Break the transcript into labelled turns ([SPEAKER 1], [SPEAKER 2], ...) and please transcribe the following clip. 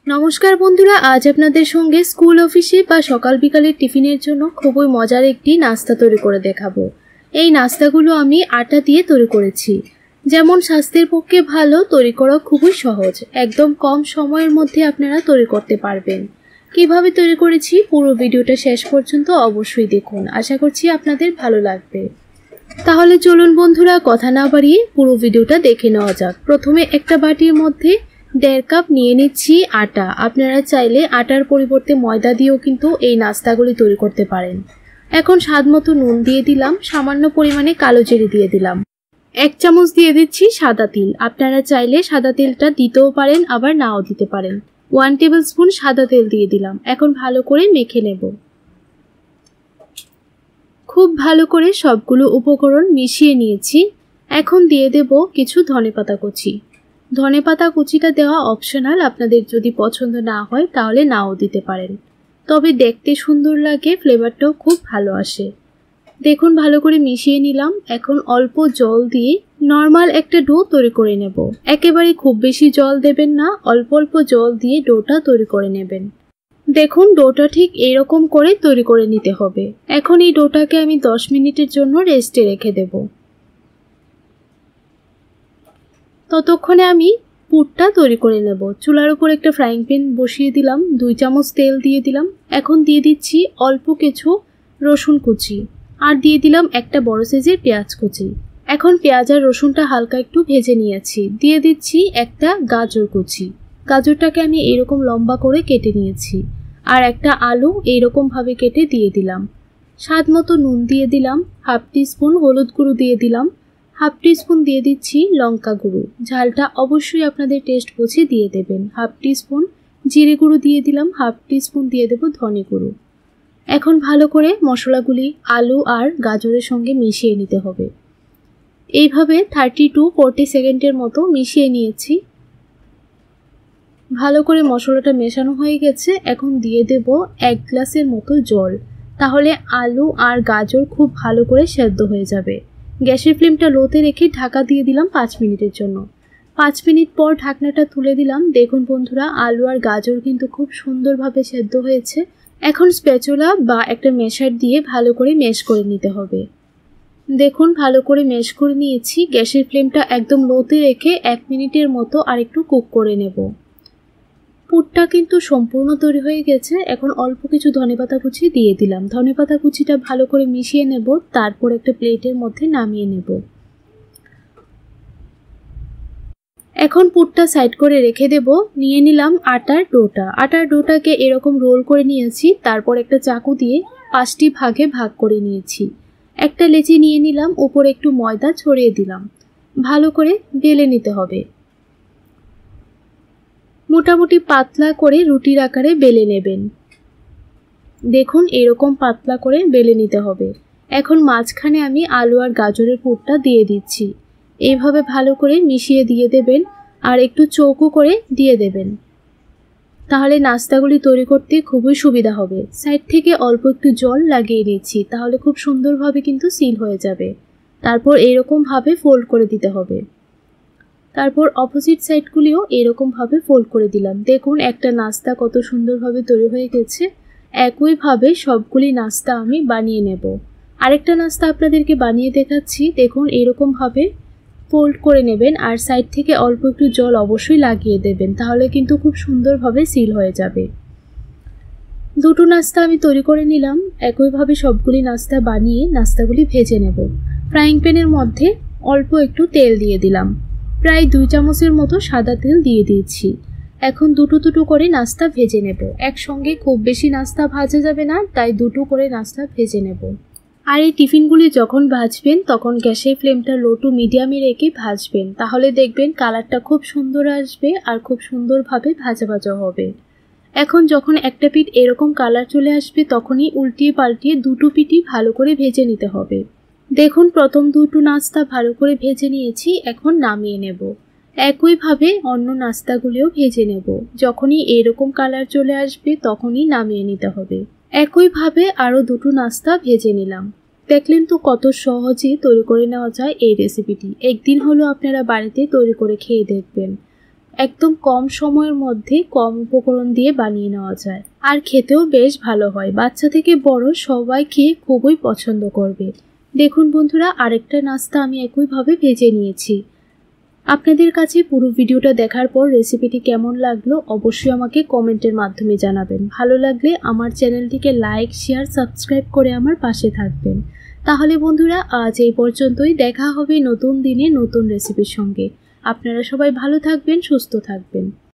[SPEAKER 1] নমস্কার বন্ধুরা, আজ আপনাদের সঙ্গে স্কুল অফিসে বা সকাল বিকালের টিফিনের জন্য খুবই মজার একটি নাস্তা তৈরি করে দেখাবো। এই নাস্তাগুলো আমি আটা দিয়ে তৈরি করেছি। যেমন স্বাস্থ্যের পক্ষে ভালো, তৈরি করা খুবই সহজ, একদম কম সময়ের মধ্যে আপনারা তৈরি করতে পারবেন। কিভাবে তৈরি করেছি পুরো ভিডিওটা শেষ পর্যন্ত অবশ্যই দেখুন, আশা করছি আপনাদের ভালো লাগবে। তাহলে চলুন বন্ধুরা, কথা না বাড়িয়ে পুরো ভিডিওটা দেখে নেওয়া যাক। প্রথমে একটা বাটির মধ্যে 1.5 কাপ নিয়ে নিচ্ছি আটা। আপনারা চাইলে আটার পরিবর্তে ময়দা দিয়েও কিন্তু এই নাস্তাগুলি তৈরি করতে পারেন। এখন স্বাদ মতো নুন দিয়ে দিলাম, সামান্য পরিমাণে কালো জিরে দিয়ে দিলাম, 1 চামচ দিয়ে দিচ্ছি সাদা তিল। আপনারা চাইলে সাদা তেলটা দিতেও পারেন, আবার নাও দিতে পারেন। 1 টেবিল স্পুন সাদা তেল দিয়ে দিলাম। এখন ভালো করে মেখে নেব। খুব ভালো করে সবগুলো উপকরণ মিশিয়ে নিয়েছি। এখন দিয়ে দেব কিছু ধনেপাতা কুচি। ধনেপাতা কুচিটা দেওয়া অপশনাল, আপনাদের যদি পছন্দ না হয় তাহলে নাও দিতে পারেন, তবে দেখতে সুন্দর লাগে, ফ্লেভারটাও খুব ভালো আসে। দেখুন ভালো করে মিশিয়ে নিলাম। এখন অল্প জল দিয়ে নর্মাল একটা ডো তৈরি করে নেব। একেবারে খুব বেশি জল দেবেন না, অল্প অল্প জল দিয়ে ডোটা তৈরি করে নেবেন। দেখুন ডোটা ঠিক এরকম করে তৈরি করে নিতে হবে। এখন এই ডোটাকে আমি 10 মিনিটের জন্য রেস্টে রেখে দেব। ততক্ষণে আমি পুরটা তৈরি করে নেব। চুলার উপর একটা ফ্রাইং প্যান বসিয়ে দিলাম, 2 চামচ তেল দিয়ে দিলাম। এখন দিয়ে দিচ্ছি অল্প কিছু রসুন কুচি, আর দিয়ে দিলাম একটা বড় সাইজের পেঁয়াজ কুচি। এখন পেঁয়াজ আর রসুনটা হালকা একটু ভেজে নিয়েছি। দিয়ে দিচ্ছি একটা গাজর কুচি। গাজরটাকে আমি এরকম লম্বা করে কেটে নিয়েছি। আর একটা আলু এইরকম ভাবে কেটে দিয়ে দিলাম। স্বাদ মতো নুন দিয়ে দিলাম, 1/2 টিস্পুন হলুদ গুঁড়ো দিয়ে দিলাম, 1/2 টিস্পুন দিয়ে দিচ্ছি লঙ্কা গুঁড়ো। ঝালটা অবশ্যই আপনাদের টেস্ট বুঝে দিয়ে দেবেন। 1/2 টিস্পুন জিরে গুঁড়ো দিয়ে দিলাম, 1/2 টিস্পুন দিয়ে দেব ধনে গুঁড়ো। এখন ভালো করে মশলাগুলি আলু আর গাজরের সঙ্গে মিশিয়ে নিতে হবে। এইভাবে 30 to 40 সেকেন্ডের মতো মিশিয়ে নিয়েছি। ভালো করে মশলাটা মেশানো হয়ে গেছে। এখন দিয়ে দেব 1 গ্লাসের মতো জল, তাহলে আলু আর গাজর খুব ভালো করে সেদ্ধ হয়ে যাবে। গ্যাসের ফ্লেমটা লোতে রেখে ঢাকা দিয়ে দিলাম 5 মিনিটের জন্য। 5 মিনিট পর ঢাকনাটা তুলে দিলাম। দেখুন বন্ধুরা, আলু আর গাজর কিন্তু খুব সুন্দরভাবে সেদ্ধ হয়েছে। এখন স্প্যাচুলা বা একটা ম্যাশার দিয়ে ভালো করে ম্যাশ করে নিতে হবে। দেখুন ভালো করে ম্যাশ করে নিয়েছি। গ্যাসের ফ্লেমটা একদম লোতে রেখে 1 মিনিটের মতো আর একটু কুক করে নেব। পুরটা কিন্তু সম্পূর্ণ তৈরি হয়ে গেছে। এখন অল্প কিছু ধনেপাতা কুচি দিয়ে দিলাম। ধনেপাতা কুচিটা ভালো করে মিশিয়ে নেব, তারপর একটা প্লেটের মধ্যে নামিয়ে নেব। এখন পুরটা সাইড করে রেখে দেব। নিয়ে নিলাম আটার ডোটা। আটার ডোটাকে এরকম রোল করে নিয়েছি, তারপর একটা চাকু দিয়ে 5টি ভাগে ভাগ করে নিয়েছি। একটা লেচি নিয়ে নিলাম, উপরে একটু ময়দা ছড়িয়ে দিলাম। ভালো করে বেলে নিতে হবে। মোটামুটি পাতলা করে রুটির আকারে বেলে নেবেন। দেখুন এরকম পাতলা করে বেলে নিতে হবে। এখন মাঝখানে আমি আলু আর গাজরের পুরটা দিয়ে দিচ্ছি। এইভাবে ভালো করে মিশিয়ে দিয়ে দেবেন, আর একটু চৌকো করে দিয়ে দেবেন, তাহলে নাস্তাগুলি তৈরি করতে খুবই সুবিধা হবে। সাইড থেকে অল্প একটু জল লাগিয়ে নিচ্ছি, তাহলে খুব সুন্দরভাবে কিন্তু সিল হয়ে যাবে। তারপর এরকম ভাবে ফোল্ড করে দিতে হবে। তারপর অপোজিট সাইডগুলিও এরকম ভাবে ফোল্ড করে দিলাম। দেখুন একটা নাস্তা কত সুন্দরভাবে তৈরি হয়ে গেছে। একইভাবে সবগুলি নাস্তা আমি বানিয়ে নেব। আরেকটা নাস্তা আপনাদেরকে বানিয়ে দেখাচ্ছি। দেখুন এরকম ভাবে ফোল্ড করে নেবেন, আর সাইড থেকে অল্প একটু জল অবশ্যই লাগিয়ে দেবেন, তাহলে কিন্তু খুব সুন্দরভাবে সিল হয়ে যাবে। দুটো নাস্তা আমি তৈরি করে নিলাম। একইভাবে সবগুলি নাস্তা বানিয়ে নাস্তাগুলি ভেজে নেব। ফ্রাইং প্যানের মধ্যে অল্প একটু তেল দিয়ে দিলাম, প্রায় 2 চামচের মতো সাদা তেল দিয়ে দিয়েছি। এখন দুটো দুটো করে নাস্তা ভেজে নেব। একসঙ্গে খুব বেশি নাস্তা ভাজা যাবে না, তাই দুটো করে নাস্তা ভেজে নেব। আর এই টিফিনগুলি যখন ভাজবেন তখন গ্যাসের ফ্লেমটা লো টু মিডিয়ামে রেখে ভাজবেন, তাহলে দেখবেন কালারটা খুব সুন্দর আসবে আর খুব সুন্দরভাবে ভাজা ভাজা হবে। এখন যখন একটা পিঠ এরকম কালার চলে আসবে তখনই উল্টিয়ে পাল্টিয়ে দুটো পিঠই ভালো করে ভেজে নিতে হবে। দেখুন প্রথম দুটো নাস্তা ভালো করে ভেজে নিয়েছি, এখন নামিয়ে নেব। একইভাবে অন্য নাস্তাগুলিও ভেজে নেব। যখনই এরকম কালার চলে আসবে তখনই নামিয়ে নিতে হবে। একইভাবে আরও দুটো নাস্তা ভেজে নিলাম। দেখলেন তো কত সহজে তৈরি করে নেওয়া যায় এই রেসিপিটি। একদিন হলো আপনারা বাড়িতে তৈরি করে খেয়ে দেখবেন। একদম কম সময়ের মধ্যে কম উপকরণ দিয়ে বানিয়ে নেওয়া যায়, আর খেতেও বেশ ভালো হয়। বাচ্চা থেকে বড় সবাই খেয়ে খুবই পছন্দ করবে। দেখুন বন্ধুরা, আরেকটা নাস্তা আমি একইভাবে ভেজে নিয়েছি। আপনাদের কাছে পুরো ভিডিওটা দেখার পর রেসিপিটি কেমন লাগলো অবশ্যই আমাকে কমেন্টের মাধ্যমে জানাবেন। ভালো লাগলে আমার চ্যানেলটিকে লাইক, শেয়ার, সাবস্ক্রাইব করে আমার পাশে থাকবেন। তাহলে বন্ধুরা, আজ এই পর্যন্তই। দেখা হবে নতুন দিনে নতুন রেসিপির সঙ্গে। আপনারা সবাই ভালো থাকবেন, সুস্থ থাকবেন।